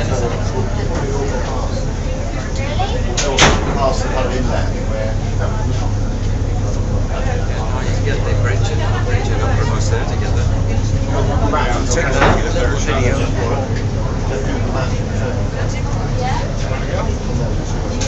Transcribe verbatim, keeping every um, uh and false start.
Past the pub inland where Get the bridge and bridge and upper bus there together. Right, Check the video.